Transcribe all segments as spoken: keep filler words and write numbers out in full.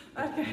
Okay.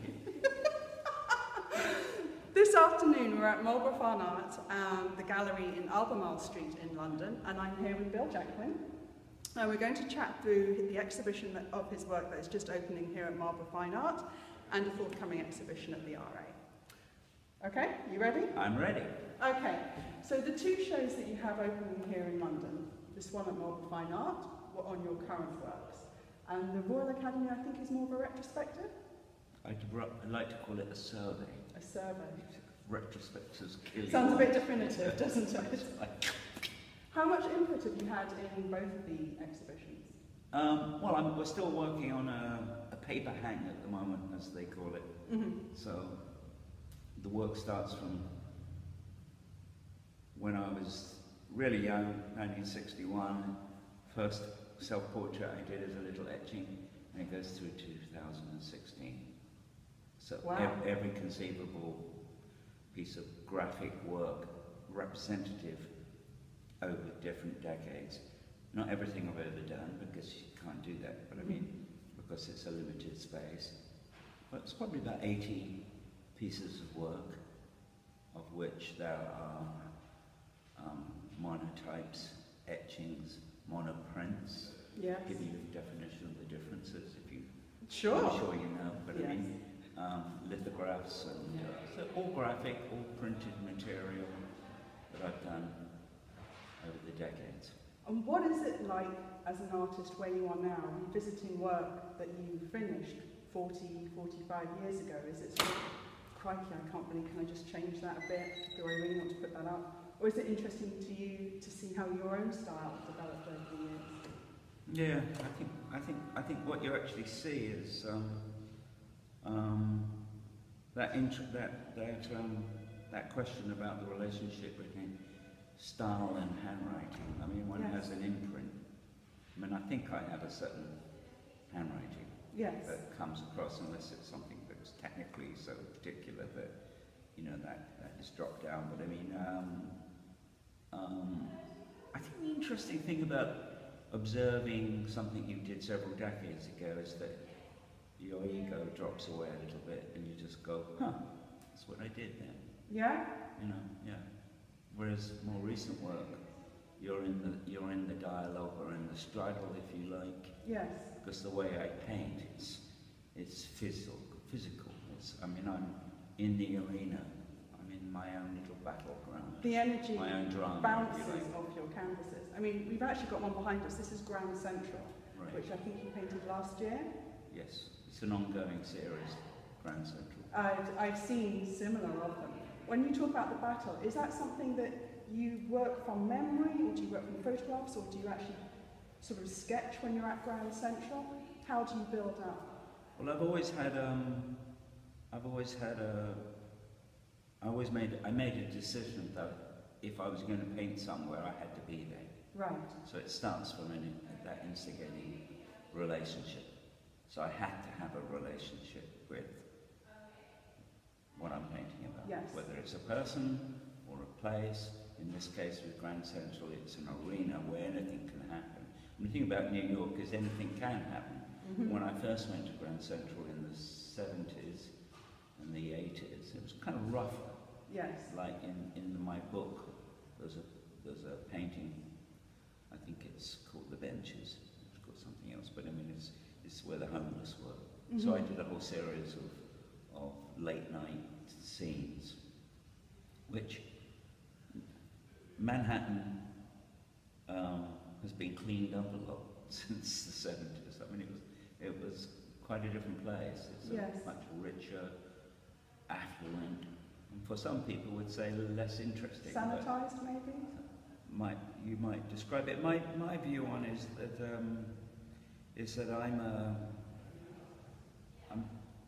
This afternoon we're at Marlborough Fine Art, um, the gallery in Albemarle Street in London, and I'm here with Bill Jacklin. And we're going to chat through the exhibition that, of his work that is just opening here at Marlborough Fine Art, and a forthcoming exhibition at the R A. Okay, you ready? I'm ready. Okay, so the two shows that you have opening here in London, this one at Marlborough Fine Art, were on your current works, and the Royal Academy, I think, is more of a retrospective? I'd, I'd like to call it a survey. A survey. Retrospectives kill. Sounds a bit definitive, doesn't it? How much input have you had in both of the exhibitions? Um, well, I'm, we're still working on a, a paper hang at the moment, as they call it. Mm-hmm. So the work starts from when I was really young, nineteen sixty-one. First self-portrait I did as a little etching, and it goes through two thousand sixteen. So wow. ev every conceivable piece of graphic work representative over different decades. Not everything I've ever done, because you can't do that, but I mean, because it's a limited space. But it's probably about eighty pieces of work, of which there are um, monotypes, etchings, monoprints. Yes. Give you a definition of the differences, if you... Sure. I'm sure you know, but yes. I mean, um, lithographs and uh, so all graphic, all printed material that I've done over the decades. And what is it like as an artist where you are now, revisiting work that you finished forty, forty-five years ago? Is it sort of, crikey, I can't believe, can I just change that a bit? Do I really want to put that up? Or is it interesting to you to see how your own style developed over the years? Yeah, I think I think I think what you actually see is um, um, that int that that um, that question about the relationship between style and handwriting. I mean, one yes. has an imprint. I mean, I think I have a certain handwriting yes. that comes across, unless it's something that's technically so particular that you know that that is dropped down. But I mean, um, um, I think the interesting thing about observing something you did several decades ago is that your ego drops away a little bit, and you just go, "Huh, that's what I did then." Yeah. You know, yeah. Whereas more recent work, you're in the you're in the dialogue or in the struggle, if you like. Yes. Because the way I paint, it's it's physical. Physical. It's, I mean, I'm in the arena. I'm in my own little battleground. The energy my own drama, bounces if you like. off your canvases. I mean, we've actually got one behind us. This is Grand Central, Right. which I think you painted last year. Yes, it's an ongoing series, Grand Central. I've, I've seen similar of them. When you talk about the battle, is that something that you work from memory, or do you work from photographs, or do you actually sort of sketch when you're at Grand Central? How do you build up? Well, I've always had, um, I've always had a, I always made, I made a decision that if I was going to paint somewhere, I had to be there. Right. So it starts from an, that instigating relationship. So I had to have a relationship with what I'm painting about. Yes. Whether it's a person or a place. In this case with Grand Central, it's an arena where anything can happen. And the thing about New York is anything can happen. Mm-hmm. When I first went to Grand Central in the seventies and the eighties, it was kind of rougher. Yes. Like in, in my book, there's a, there's a painting, I think it's called The Benches. It's called something else, but I mean, it's, it's where the homeless were. Mm-hmm. So I did a whole series of, of late night scenes, which Manhattan um, has been cleaned up a lot since the seventies. I mean, it was it was quite a different place. It's yes. a much richer, affluent, and for some people would say less interesting. Sanitized, maybe. Might you might describe it. My my view on is that um, is that I'm a I'm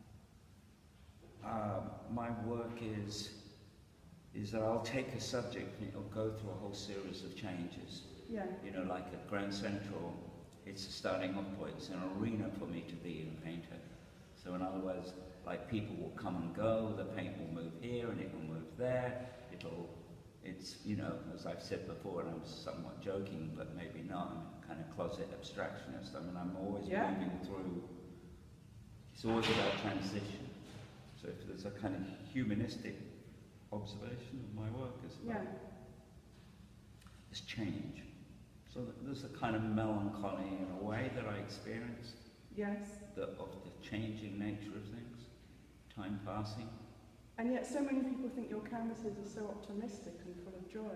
uh, my work is. is that I'll take a subject and it'll go through a whole series of changes. Yeah. You know, like at Grand Central, it's a starting off point, it's an arena for me to be a painter. So in other words, like people will come and go, the paint will move here and it will move there, it'll, it's, you know, as I've said before, and I'm somewhat joking, but maybe not, I'm a kind of closet abstractionist. I mean, I'm always yeah. moving through it's always about transition. So if there's a kind of humanistic observation of my work, is about Yeah. this change. So that there's a kind of melancholy in a way that I experience, Yes. the, of the changing nature of things, time passing. And yet so many people think your canvases are so optimistic and full of joy.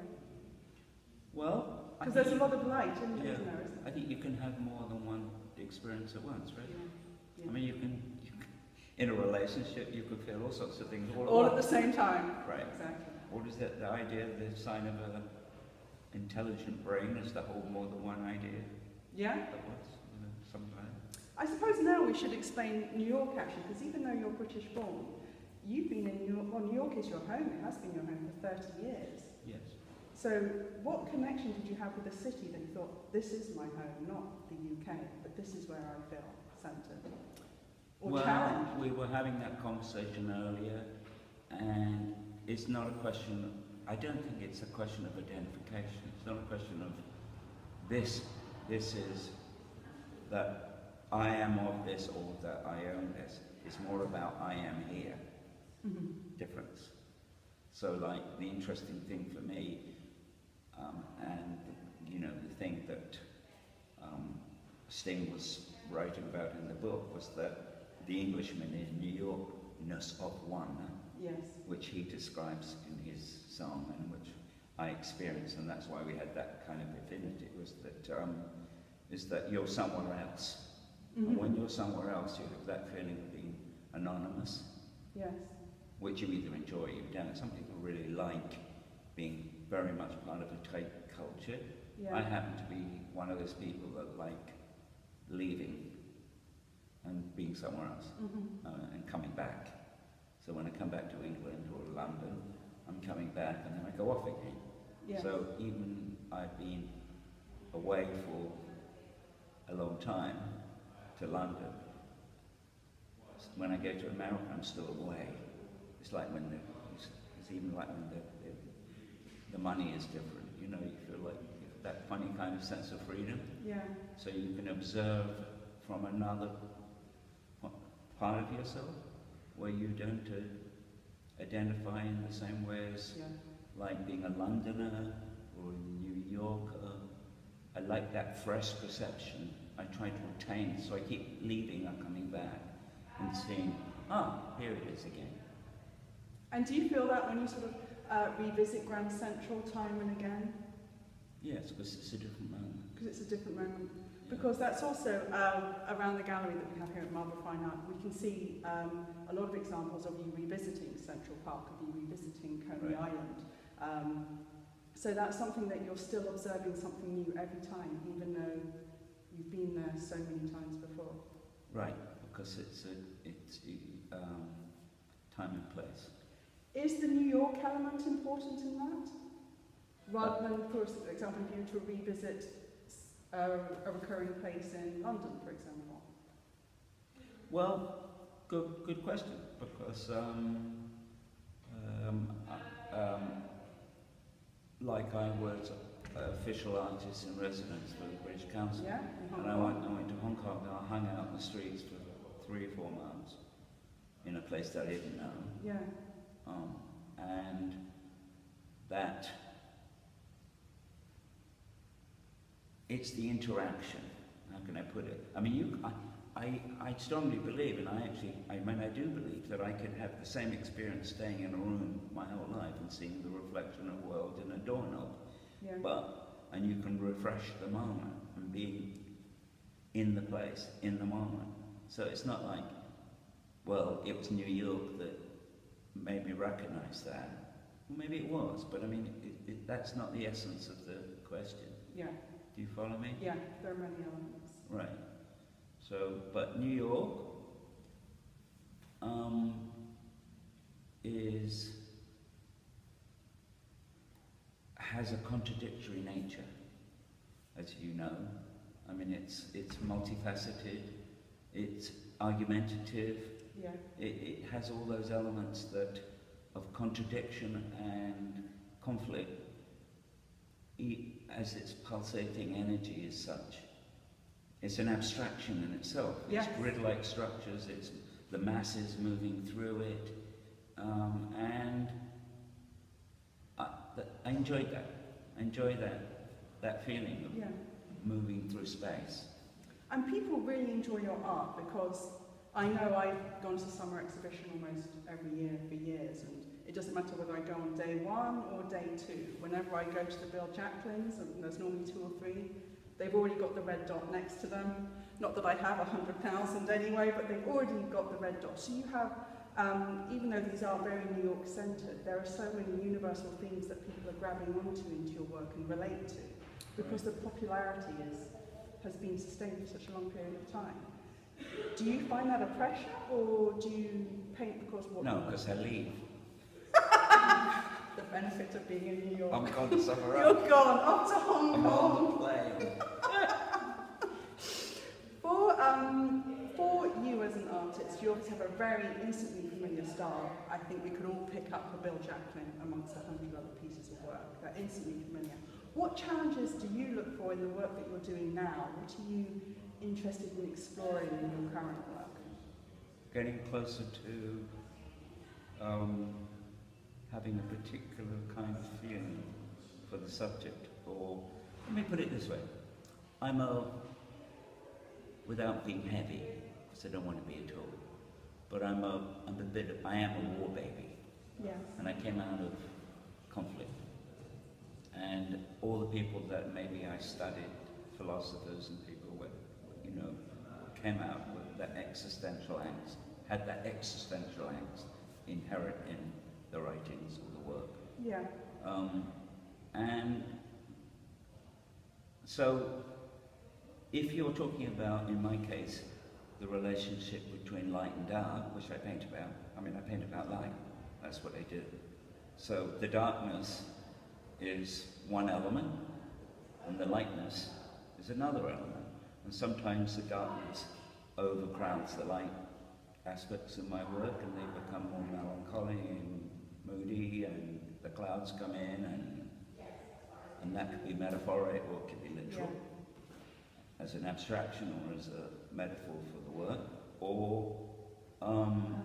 Well, I Because think there's a lot of light, isn't, yeah, isn't there? Isn't I think you can have more than one experience at once, right? Yeah. Yeah. I mean, you can, you can, in a relationship, you could feel all sorts of things all, All at at the once. same time. Right. Exactly. What is that, the idea, the sign of an intelligent brain is to hold more than one idea Yeah. at once, you know, sometimes. I suppose now we should explain New York actually, because even though you're British born, you've been in New York, well, New York is your home, it has been your home for thirty years. Yes. So what connection did you have with the city that you thought, this is my home, not the U K, but this is where I feel centred? Or well, challenged? we were having that conversation earlier, and it's not a question, I don't think it's a question of identification. It's not a question of this, this is that I am of this or that I own this. It's more about I am here. Mm-hmm. Difference. So like the interesting thing for me, um, and you know the thing that um, Sting was writing about in the book was that the Englishman is New Yorkness of one, Yes. which he describes in his song and which I experienced, and that's why we had that kind of affinity, was that um, is that you're somewhere else. Mm-hmm. And when you're somewhere else, you have that feeling of being anonymous, Yes. which you either enjoy or you don't. Some people really like being very much part of a tight culture. Yeah. I happen to be one of those people that like leaving and being somewhere else, Mm-hmm. uh, and coming back. So when I come back to England or London, I'm coming back and then I go off again. Yes. So even I've been away for a long time to London, when I go to America, I'm still away. It's like when the, it's, it's even like when the, the, the money is different, you know, you feel like that funny kind of sense of freedom. Yeah. So you can observe from another part of yourself where you don't uh, identify in the same way as Yeah. like being a Londoner or a New Yorker. I like that fresh perception. I try to retain, so I keep leaving and coming back and seeing, ah, here it is again. And do you feel that when you sort of uh, revisit Grand Central time and again? Yes, because it's a different moment. Because it's a different moment. Yeah. Because that's also um, around the gallery that we have here at Marlborough Fine Art. We can see um, a lot of examples of you revisiting Central Park, of you revisiting Coney Right. Island. Um, so that's something that you're still observing something new every time, even though you've been there so many times before. Right, because it's a, it's um, time and place. Is the New York element important in that? Rather than, for example, if you were to revisit a, a recurring place in London, for example? Well, good, good question, because um, um, uh, um, like I was an official artist in residence for the British Council, Yeah? and I went, I went to Hong Kong and I hung out in the streets for three or four months in a place that I didn't know. Yeah. Um, and that, it's the interaction, how can I put it? I mean, you, I, I, I strongly believe, and I actually, I mean, I do believe that I could have the same experience staying in a room my whole life and seeing the reflection of the world in a doorknob. Yeah. But, and you can refresh the moment and be in the place, in the moment. So it's not like, well, it was New York that made me recognize that. Well, maybe it was, but I mean, it, it, that's not the essence of the question. Yeah. Do you follow me? Yeah, there are many elements. Right. So, but New York um, is has a contradictory nature, as you know. I mean, it's it's multifaceted, it's argumentative. Yeah. It, it has all those elements that of contradiction and conflict. E- as its pulsating energy is such. It's an abstraction in itself. Yes. It's grid-like structures, it's the masses moving through it, um, and I, th I enjoyed that. I enjoyed that, that feeling of Yeah. moving through space. And people really enjoy your art because I know I've gone to summer exhibition almost every year for years, and it doesn't matter whether I go on day one or day two. Whenever I go to the Bill Jacklins, and there's normally two or three, they've already got the red dot next to them. Not that I have a hundred thousand anyway, but they've already got the red dot. So you have, um, even though these are very New York centred, there are so many universal themes that people are grabbing onto into your work and relate to, because the popularity is, has been sustained for such a long period of time. Do you find that a pressure, or do you paint because what? No, because I leave. The benefit of being in New York. I'm gone somewhere You're else. gone, off to Hong I'm Kong. on the plane. For, um, for you as an artist, you obviously have a very instantly familiar style. I think we could all pick up a Bill Jacklin amongst a hundred other pieces of work. They're instantly familiar. What challenges do you look for in the work that you're doing now? What are you interested in exploring in your current work? Getting closer to um, having a particular kind of feeling for the subject. Or, let me put it this way. I'm a, without being heavy, because I don't want to be at all, but I'm a, I'm a bit of, I am a war baby. Yes. And I came out of conflict. And all the people that maybe I studied, philosophers and people with, you know, came out with that existential angst, had that existential angst inherent in the writings or the work. Yeah. Um, and so, if you're talking about, in my case, the relationship between light and dark, which I paint about, I mean, I paint about light, that's what I do. So the darkness is one element, and the lightness is another element. And sometimes the darkness overcrowds the light aspects of my work, and they become more melancholy and moody, and the clouds come in, and and that could be metaphoric or it could be literal, yeah, as an abstraction or as a metaphor for the work, or um,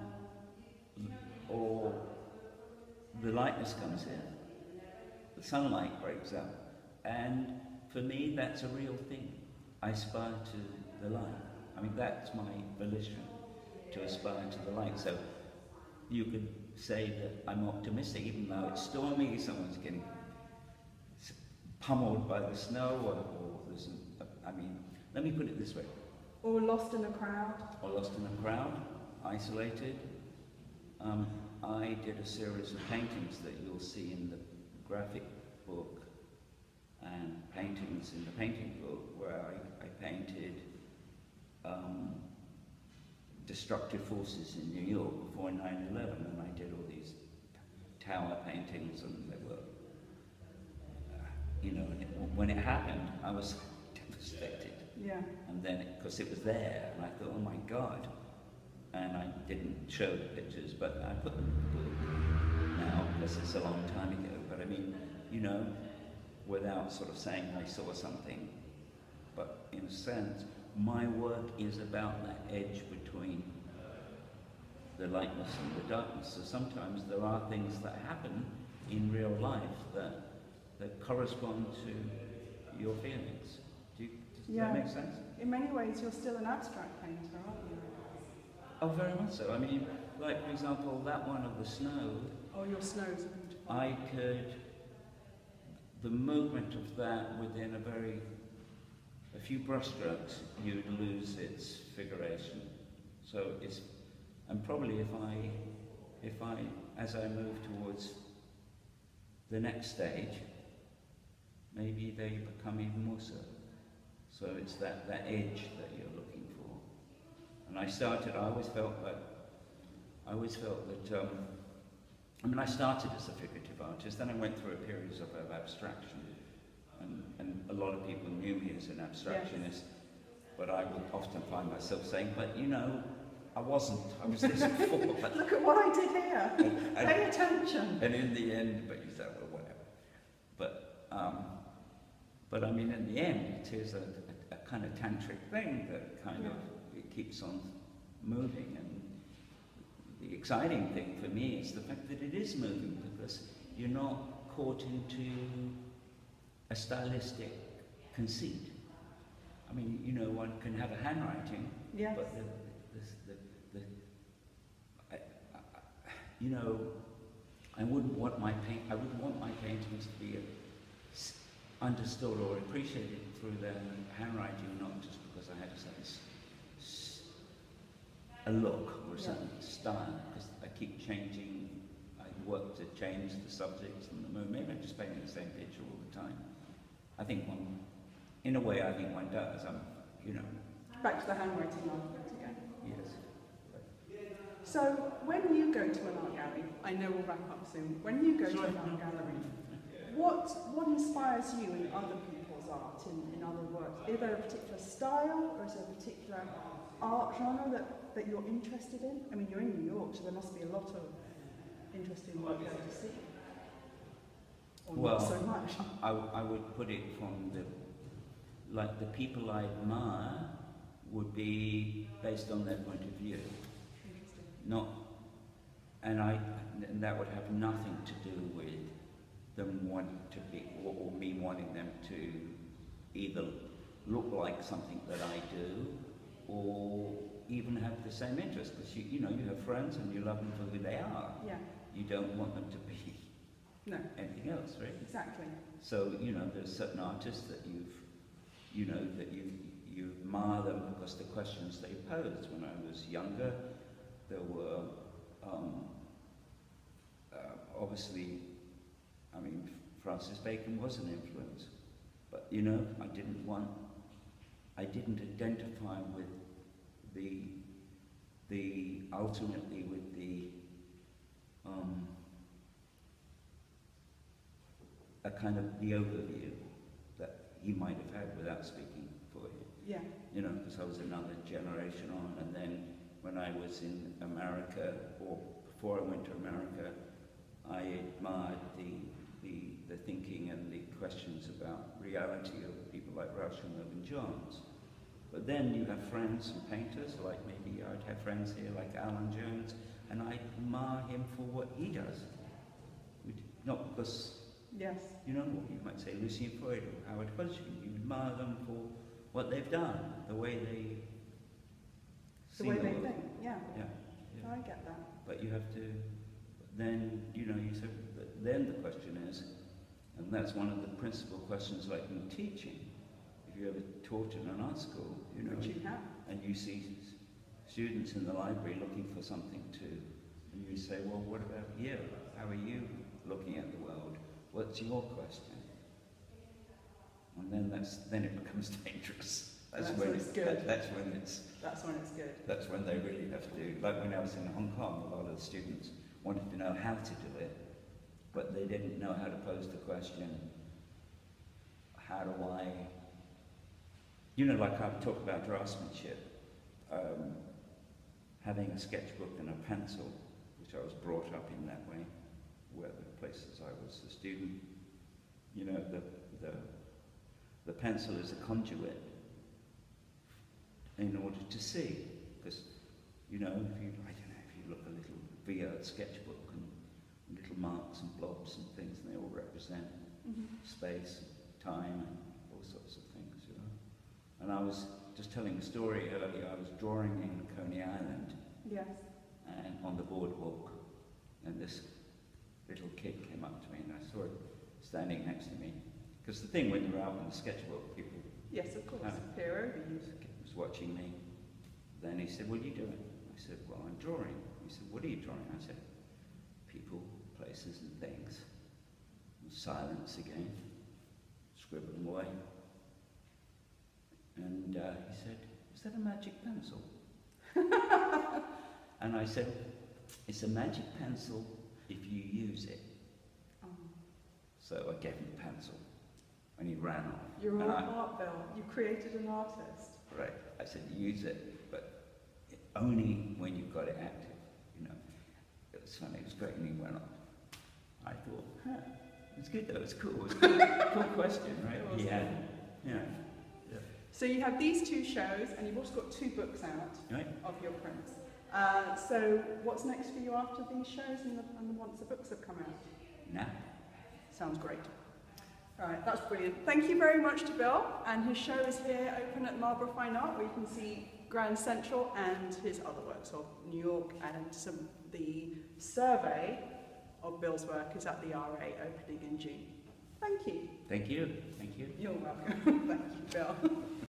or the lightness comes in, the sunlight breaks up, and for me that's a real thing. I aspire to the light. I mean, that's my volition, to aspire to the light. So you could say that I'm optimistic, even though it's stormy, someone's getting pummeled by the snow, or, or there's, a, I mean, let me put it this way. Or lost in a crowd. Or lost in a crowd, isolated. Um, I did a series of paintings that you'll see in the graphic book, and paintings in the painting book, where I, I painted um, destructive forces in New York before nine eleven, and I did all these tower paintings, and they were, uh, you know, and it, when it happened, I was devastated. Yeah. And then, because it, it was there, and I thought, oh my God. And I didn't show the pictures, but I put them in the book now, because it's a long time ago. But I mean, you know, without sort of saying I saw something, but in a sense, my work is about that edge between the lightness and the darkness. So sometimes there are things that happen in real life that that correspond to your feelings. Do you, does yeah. that make sense? In many ways, you're still an abstract painter, aren't you? Oh, very much so. I mean, like, for example, that one of the snow. Oh, your snows are beautiful. I could, the movement of that within a very, a few brushstrokes, you'd lose its figuration. So it's, and probably if I, if I, as I move towards the next stage, maybe they become even more so. So it's that, that edge that you're looking for. And I started, I always felt that, I always felt that, um, I mean, I started as a figurative artist, then I went through a period of, of abstraction, and, and a lot of people knew me as an abstractionist, yes. But I would often find myself saying, but you know, I wasn't, I was this before. Look at what I did here, and, and, pay attention. And in the end, but you say, well, whatever. But, um, but I mean, in the end, it is a, a, a kind of tantric thing that kind yeah. of, it keeps on moving, and exciting thing for me is the fact that it is moving, because you're not caught into a stylistic conceit. I mean, you know, one can have a handwriting, yes. but the, the, the, the I, I, you know, I wouldn't want my paint. I wouldn't want my paintings to be a, understood or appreciated through their handwriting, not just because I had a certain s, a look or a certain yeah. style. Because I keep changing. I work to change the subjects and the mood. Maybe I'm just painting the same picture all the time. I think one. In a way, I think one does. I'm, you know. Back to the handwriting argument again. Yes. So, when you go to an art gallery, I know we'll wrap up soon. When you go Sorry, to an art no. gallery, what what inspires you in other people's art, in, in other works? Is there a particular style, or is there a particular art genre that, that you're interested in? I mean, you're in New York, so there must be a lot of interesting work there to see. Or well, not so much. I, I would put it from the. Like the people I admire would be based on their point of view, not, and I, and that would have nothing to do with them wanting to be, or, or me wanting them to either look like something that I do, or even have the same interest. Because you, you know, you have friends and you love them for who they are. Yeah. You don't want them to be no. anything else, right? Exactly. So you know, there's certain artists that you've. You know, that you, you admire them because the questions they posed. When I was younger, there were, um, uh, obviously, I mean, Francis Bacon was an influence, but, you know, I didn't want, I didn't identify with the, the, ultimately with the, um, a kind of the overview he might have had without speaking for him. Yeah. You know, because I was another generation on, and then when I was in America, or before I went to America, I admired the the, the thinking and the questions about reality of people like Rush and Mervyn Johns. But then you have friends and painters, like maybe I'd have friends here like Alan Jones, and I admire him for what he does. Not because yes. You know, you might say Lucian Freud or Howard Hodgkin. You admire them for what they've done, the way they the see way the they world. think. Yeah. Yeah, yeah. I get that. But you have to. Then you know, you said. Then the question is, and that's one of the principal questions, like in teaching. If you ever taught in an art school, you know, which you have, and you see students in the library looking for something to, and you say, well, what about you? How are you looking at the world? What's your question? And then that's then it becomes dangerous. That's, that's when it's it, good. That, that's when it's. That's when it's good. That's when they really have to do. Like when I was in Hong Kong, a lot of the students wanted to know how to do it, but they didn't know how to pose the question. How do I? You know, like I've talked about draftsmanship, um, having a sketchbook and a pencil, which I was brought up in that way. Where the places I was a student, you know, the, the, the pencil is a conduit in order to see, because, you know, if you, I don't know, if you look a little Villard sketchbook and little marks and blobs and things, and they all represent mm-hmm. space, time, and all sorts of things, you know. And I was just telling a story earlier, I was drawing in Coney Island, yes. and on the boardwalk, and this little kid came up to me and I saw it standing next to me. Because the thing when you're out in the sketchbook, people... Yes, of course, uh, peer over you. was watching me. Then he said, what are you doing? I said, well, I'm drawing. He said, what are you drawing? I said, people, places and things. Silence again. Scribbling away. And uh, he said, is that a magic pencil? And I said, it's a magic pencil if you use it. Oh. So I gave him a pencil, and he ran off. You're an art, Bill. You created an artist. Right. I said, use it, but only when you've got it active. You know, it was funny. It was great, and he went off. I thought, huh, it's good though. It's cool. It's cool. Cool question, right? Yeah. Yeah. Yeah. So you have these two shows, and you've also got two books out right. of your prints. Uh, so what's next for you after these shows and, the, and the, once the books have come out? No. Sounds great. All right, that's brilliant. Thank you very much to Bill, and his show is here open at Marlborough Fine Art, where you can see Grand Central and his other works of New York, and some the survey of Bill's work is at the R A opening in June. Thank you. Thank you. Thank you. You're welcome. Thank you, Bill.